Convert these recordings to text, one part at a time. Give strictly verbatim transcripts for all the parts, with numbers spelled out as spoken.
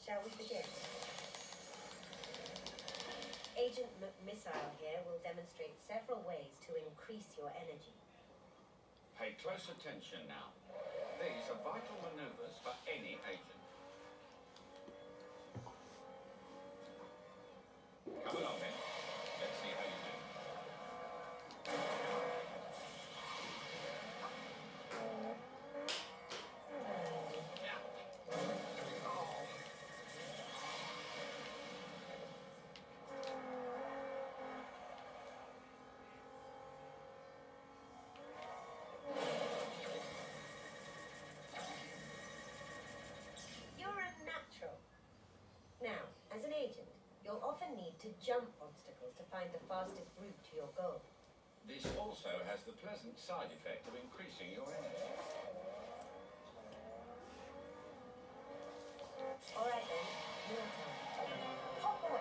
Shall we begin? Agent McMissile here will demonstrate several ways to increase your energy. Pay close attention now. These are vital maneuvers for any agent. Come along then. Let's see how you do. Now, as an agent, you'll often need to jump obstacles to find the fastest route to your goal. This also has the pleasant side effect of increasing your energy. All right then, your turn. Hop away.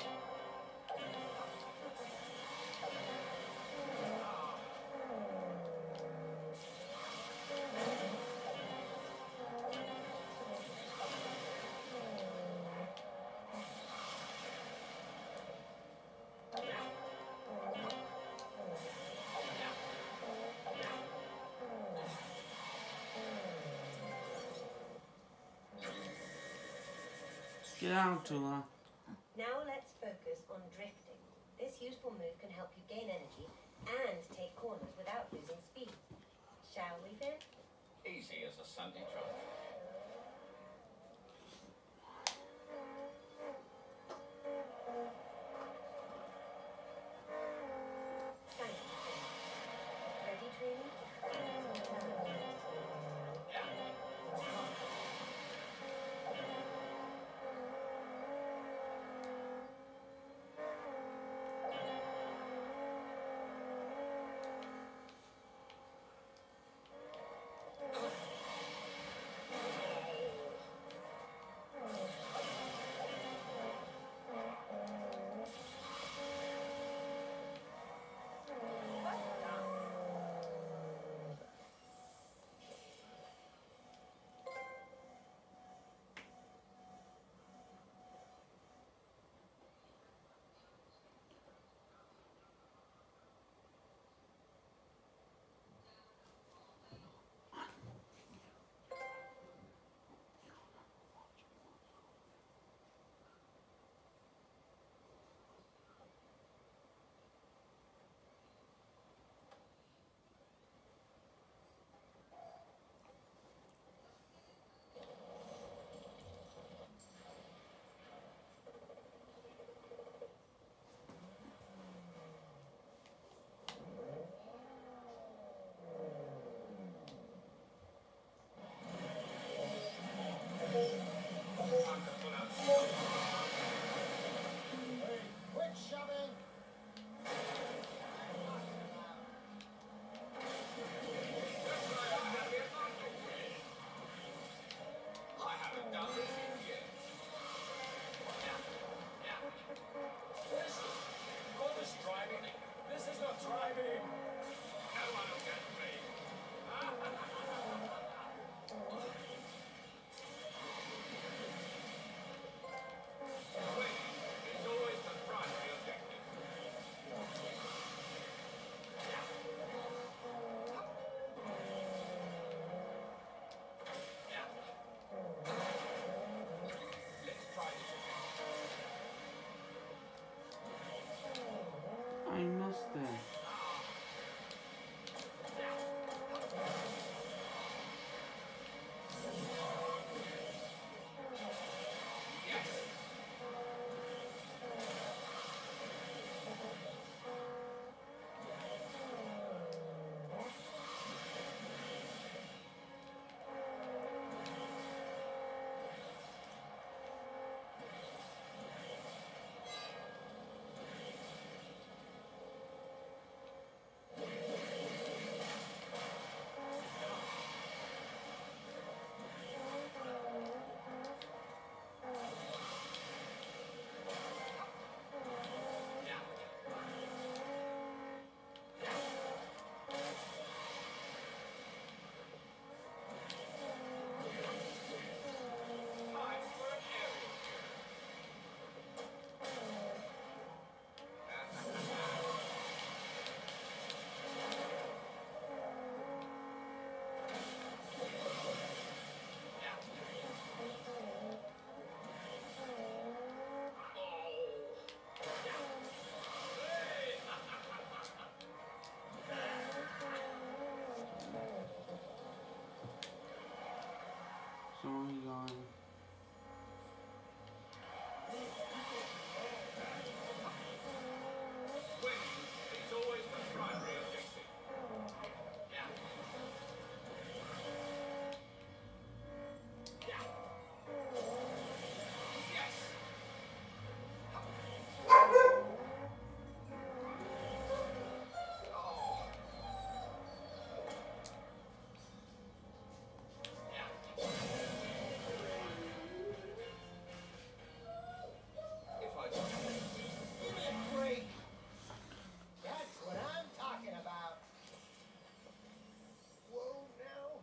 Get out, Tula. Now let's focus on drifting. This useful move can help you gain energy and take corners without losing speed. Shall we, Finn? Easy as a Sunday trot. Thank you, Finn. Ready, trainee? Oh, he's gone. Winning is always the primary objective. Yeah. Yeah. Yes. Oh. Yeah. If I just break. That's what I'm talking about. Whoa, now.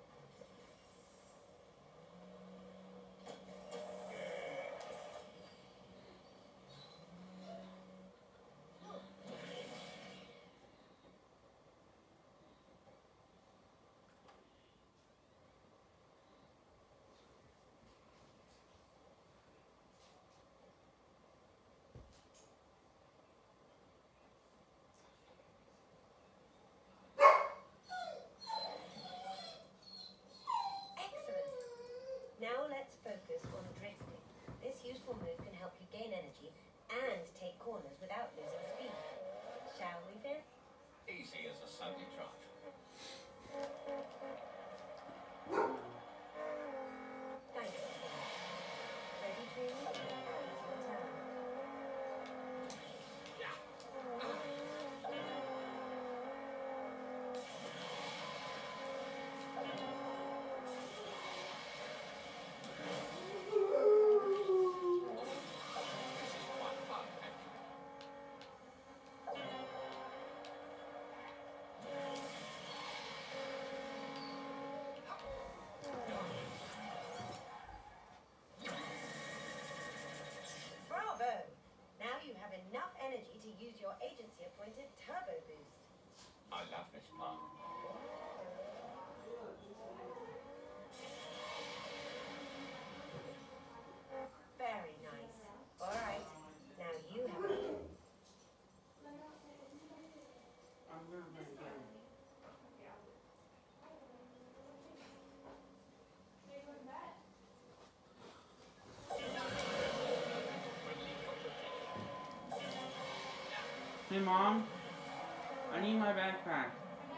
Excellent. Now let's focus on drifting. This useful move can help you gain energy and take corners without losing speed. Shall we, Finn? Easy as a Sunday trot. Thank you, Finn. Ready, Dreamy? It's your turn. Yeah. This is quite fun, actually. Bravo! Now you have enough energy to use your agency-appointed turbo boost. I love this part. Very nice. All right. Now you have a... I'm gonna bring it down. Hey, Mom. I need my backpack.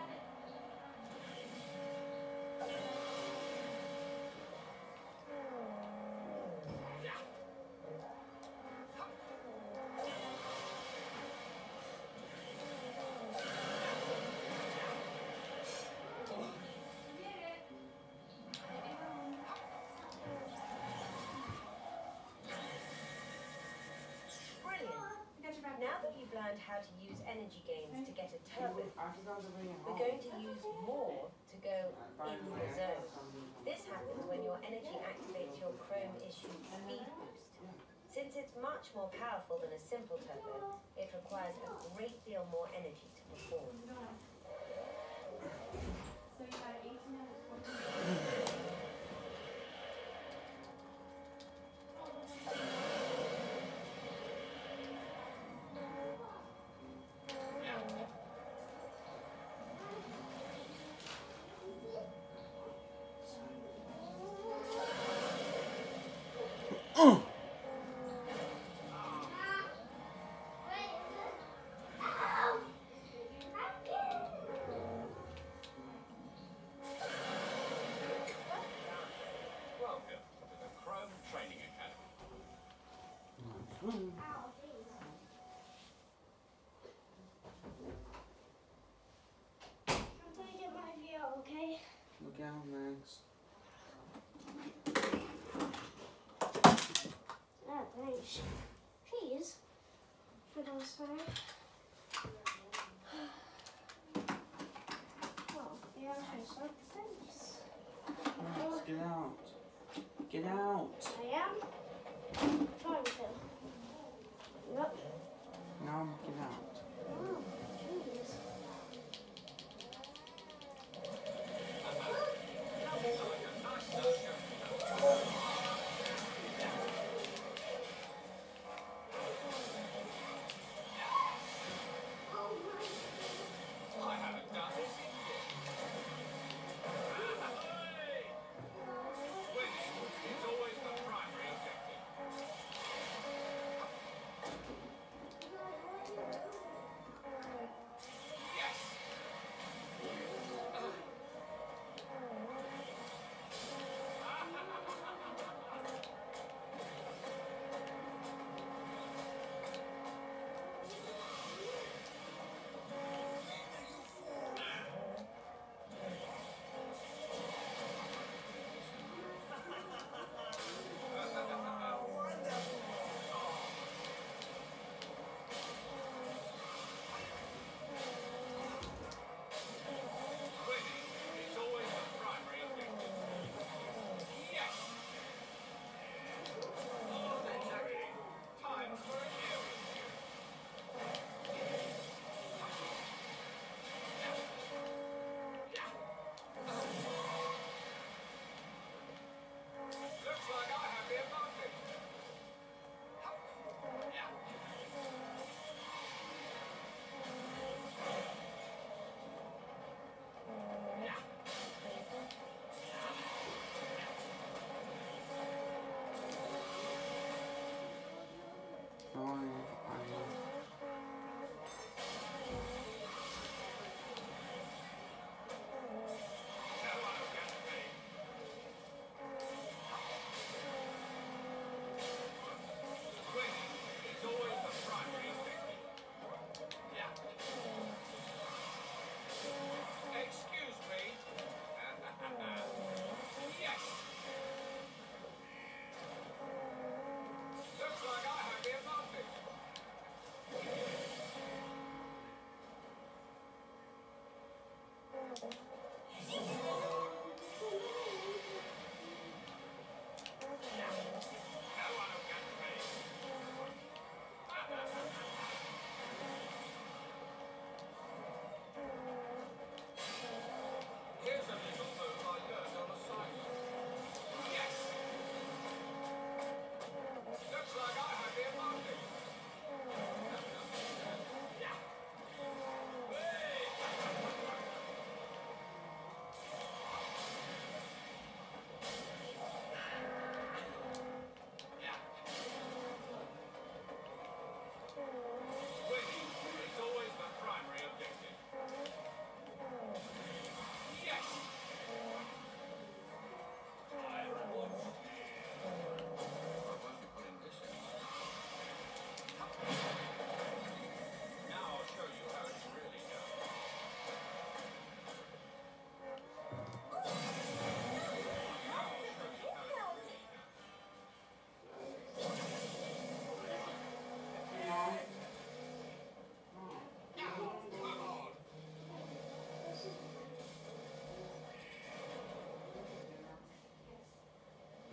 Brilliant. Now that you've learned how to use energy gains to get a turbo I forgot to bring it we're home. going to use more to go in the zone. This happens when your energy activates your chrome issue speed boost. Since it's much more powerful than a simple turbo, it requires a great deal more energy to perform. So you got eighteen minutes. Welcome to the Chrome Training Academy. Mm. I'm gonna get my V O, okay? Look out, Max. Oh, thanks. Please. Put on side. Oh, yeah, I saw the face. Max, get out. Get out. I am trying to. Yep. No, get out. Oh, jeez. I haven't done this in years. Switch.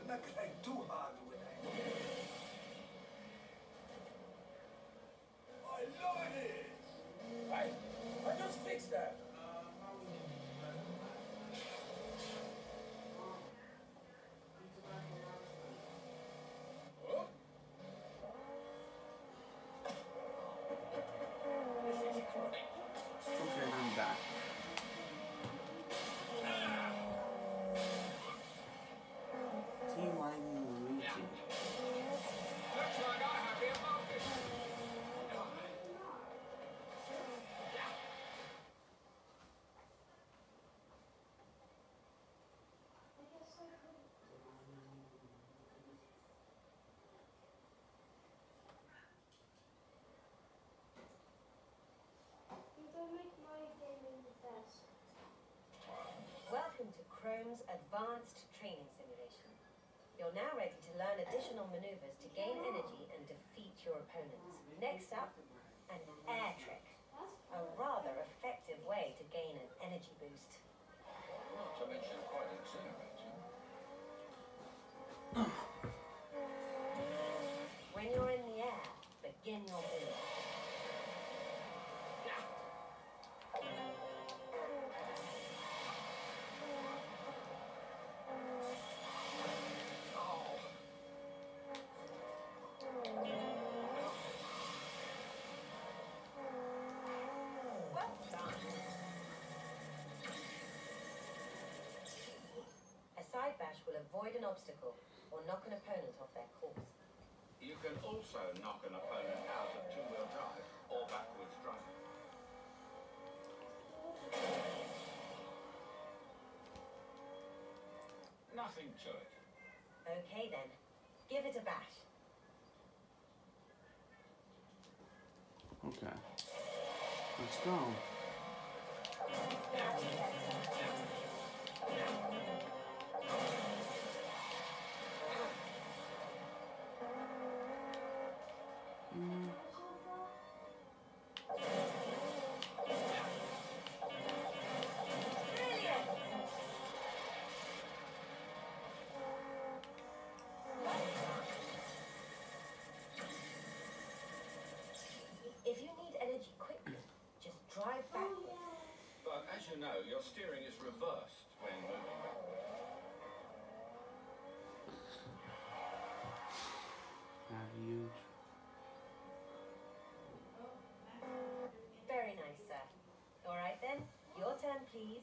Not trying too hard with that. I love it! Right? I just fixed that. Oh. Okay, I'm back. Team Lightning Luigi. Looks like I have the advantage. You don't make my gaming the best. Welcome to Chrome's Advanced Training Simulation. You're now ready to learn additional maneuvers to gain energy and defeat your opponents. Next up, an air trick. A rather effective way to gain an energy boost. Not to mention quite exhilarating. When you're in the air, begin your move. Well done. A side bash will avoid an obstacle or knock an opponent off their course. You can also knock an opponent out of two-wheel drive or backwards driving. Nothing to it. Okay then, give it a bash. Okay. Let's go. Mm. If you need energy quickly, just drive backwards. But as you know, your steering is reversed when moving backward. Have you? Very nice, sir. All right then, your turn, please.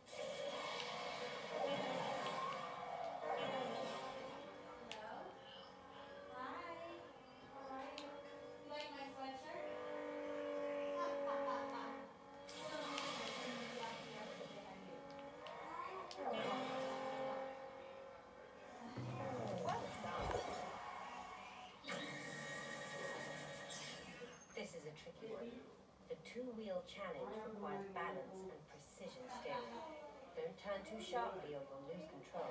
Well done. This is a tricky one. The two-wheel challenge requires balance and precision steering. Don't turn too sharply or you'll lose control.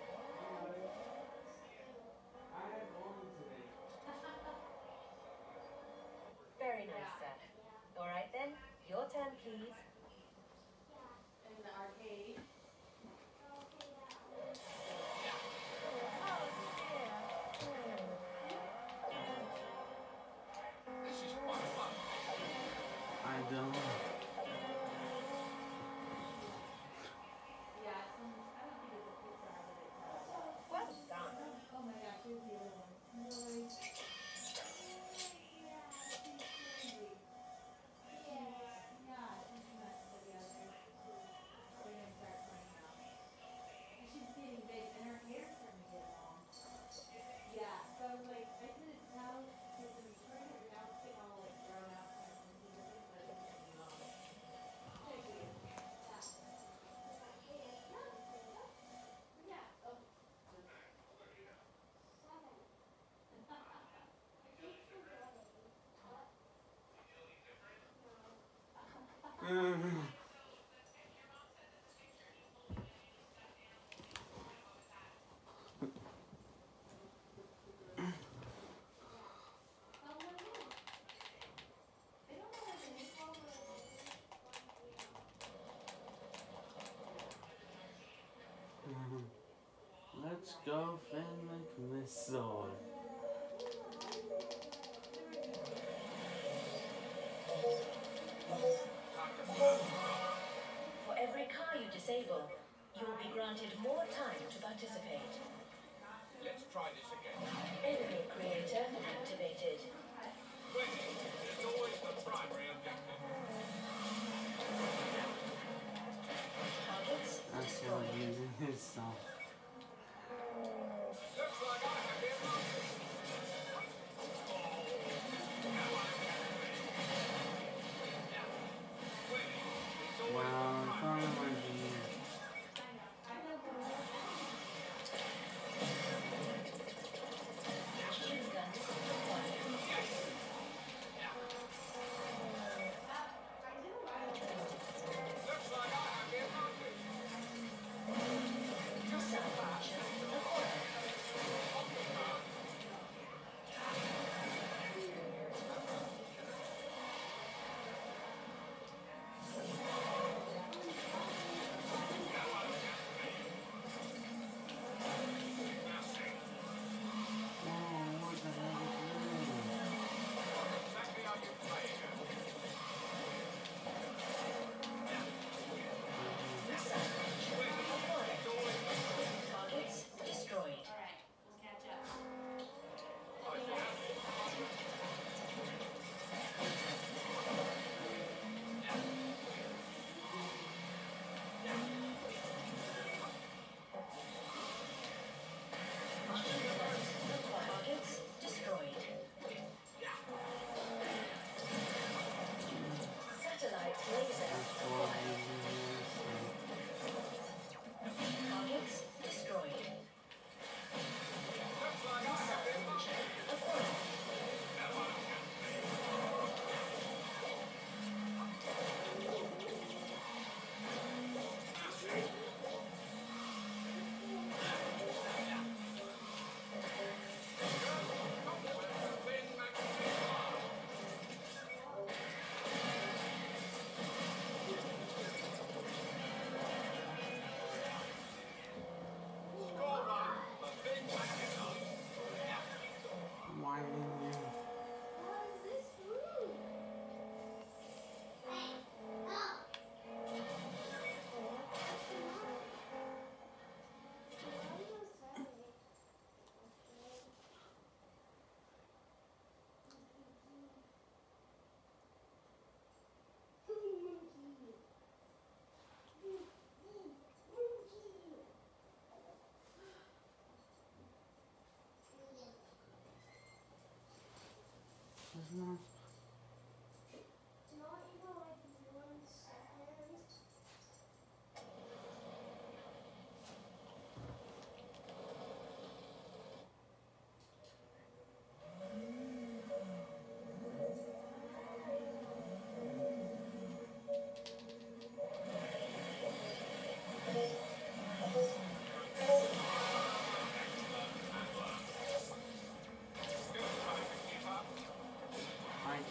Very nice, sir. All right then, your turn, please. In the arcade. This is quite fun. I don't. Yeah, it's some, I don't think it's a Pixar, but it's a... Well done. Oh my gosh, here's the other one. Really? Yeah, she's nuts for the other. We're gonna start playing now. And she's getting big, and her hair's starting to get long. Yeah, so I was like, I couldn't tell, because it was trying to get out, getting all like grown out, kind of sensitive, but it's getting long. Check it. Yeah. Yeah. Oh. go, Fenwick Missile. For every car you disable, you will be granted more time to participate. Let's try this again. Enemy creator activated. Winning is always the primary objective. Targets I'm still destroyed. using his song. Looks like I have the advantage. Winning is always Well, the it's primary probably might objective. be here. Machine guns acquired. Looks like I have the advantage. Missile launcher acquired. Whoa, what the hell is this? Exactly how you play it. Missile launcher acquired. Targets destroyed. Alright, we'll catch up. I should have it. Targets destroyed. Satellite laser That's for acquired. using his song. Targets destroyed. Looks like I have the Missile advantage. launcher acquired. Why didn't you? What is this food? Hey, no. It's not. Not even like one second. I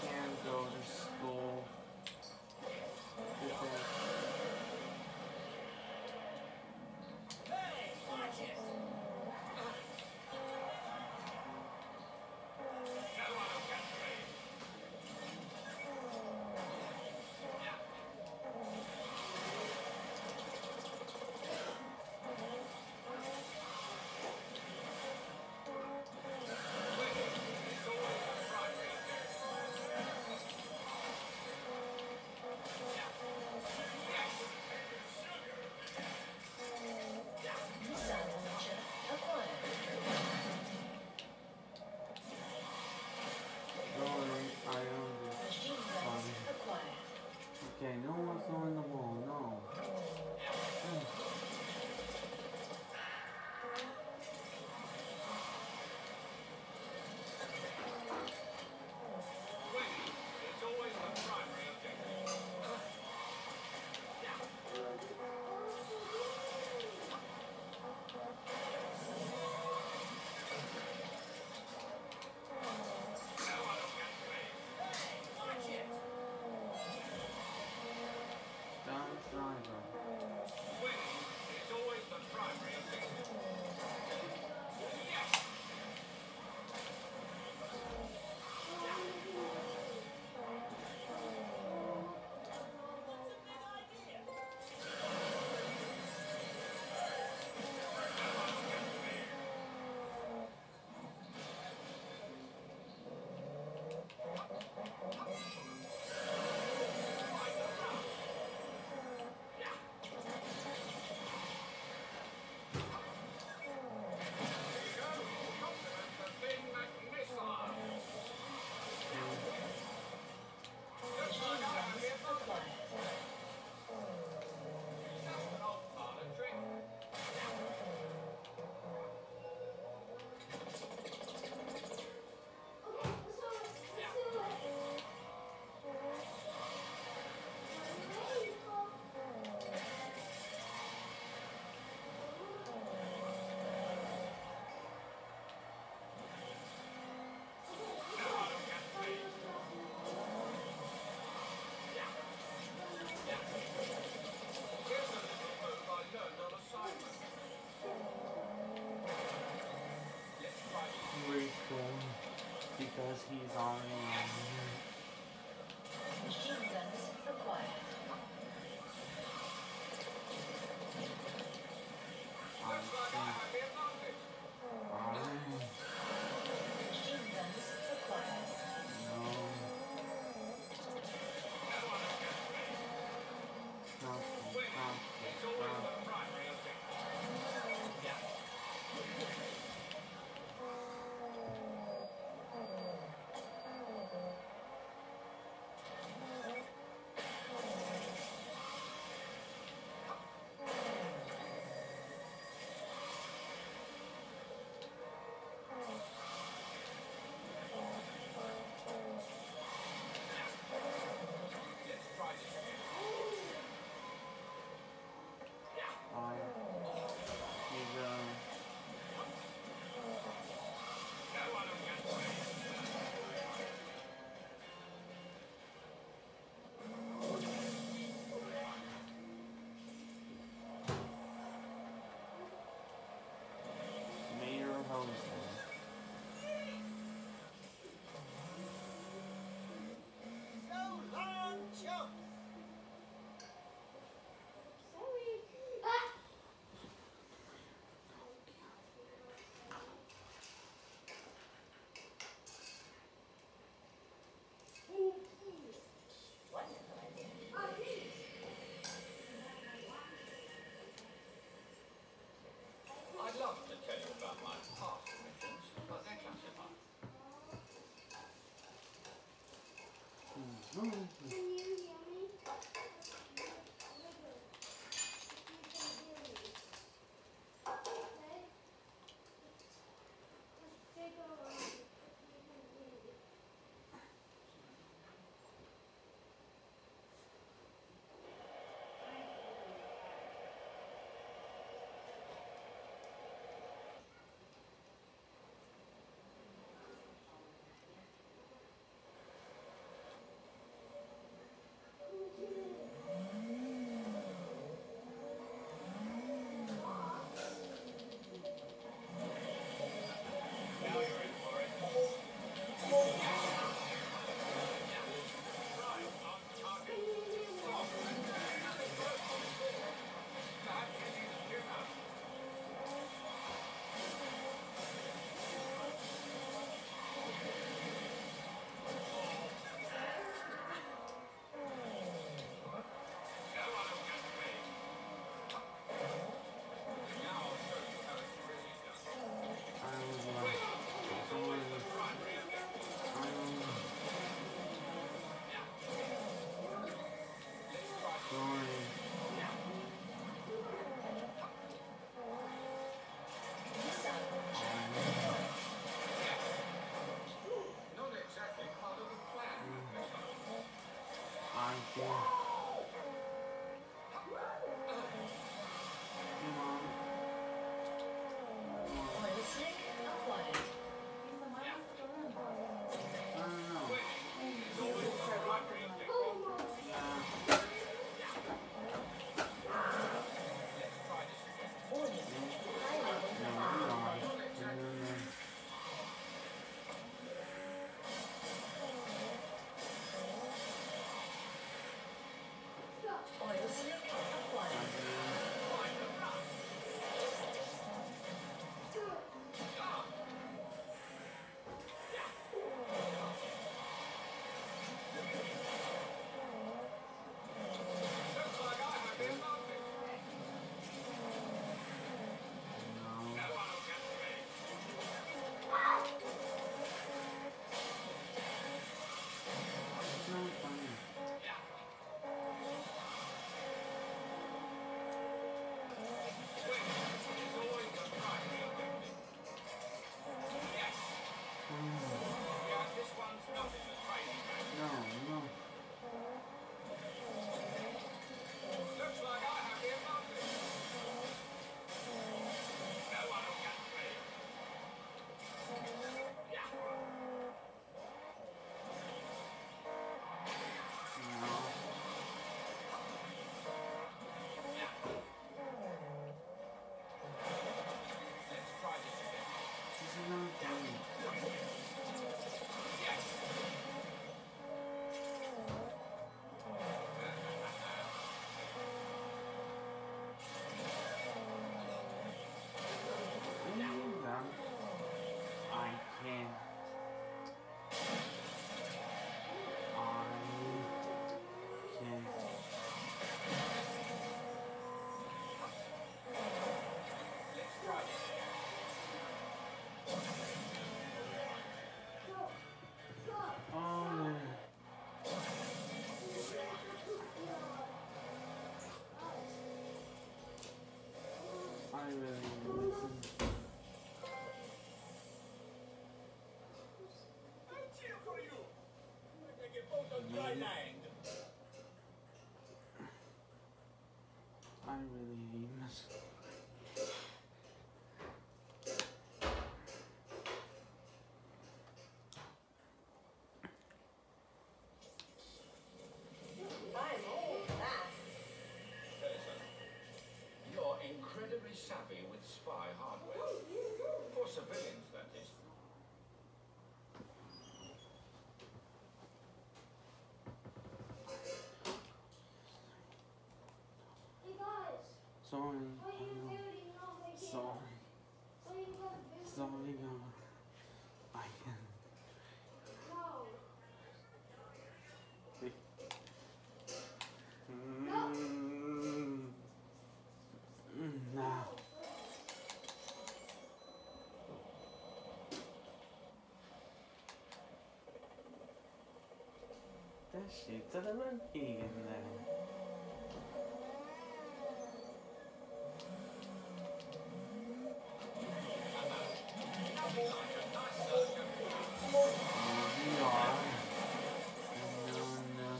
because he's already on here. Machine guns acquired. I think. Alright. Machine guns acquired. No. Nothing. It's always the primary objective. Yeah. really listen. I cheer for you. I take you both on dry land. I really miss. I'm all for that. Listen, you're incredibly savvy with spy hardware. For civilians, that is. Hey guys, Sorry. what are you building over here? Sorry. What are you guys building? Sorry, God. I can. No. Mm. Mm, now. That shit's a monkey in there. You are. No, no.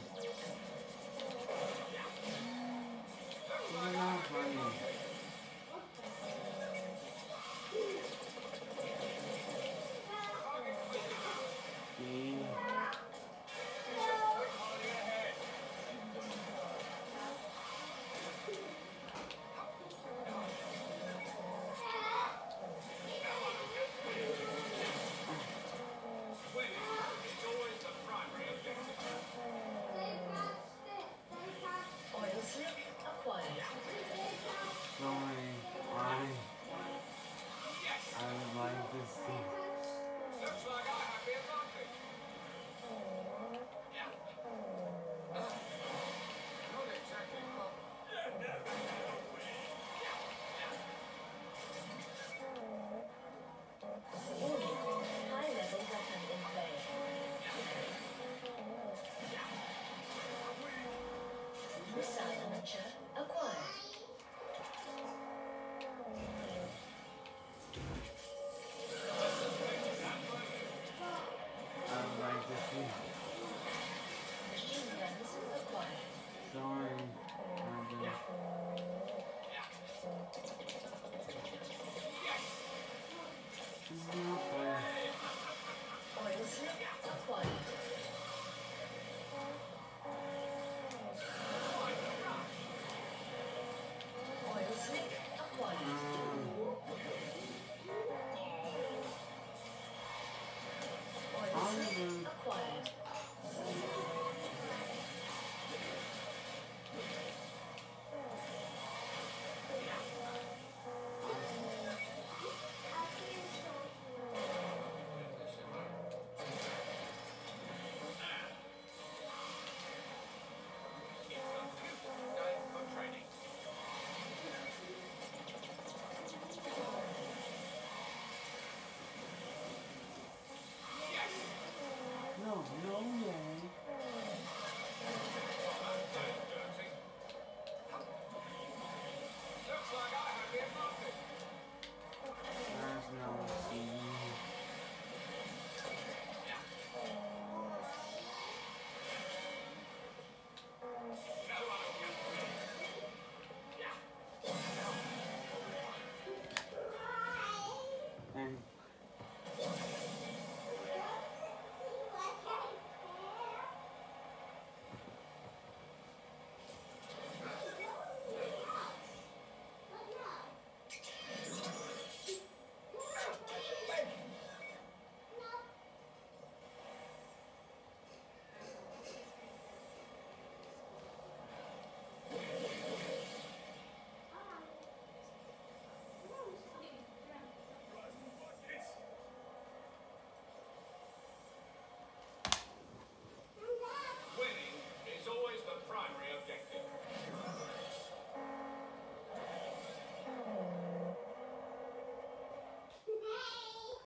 You're not funny. Yeah. Winning is always the primary objective. They patched it. They patched Oil slick acquired. Sorry. I. I would like to see. Looks like I have the advantage. Yeah. Not exactly. High level weapon in play. Missile launcher acquired. I would like to see. Machine guns acquired. Sorry. I just. It's not fair. Oil slick acquired. Oil slick acquired. Mm. Oil slick Mm. acquired. Day for training. No, no.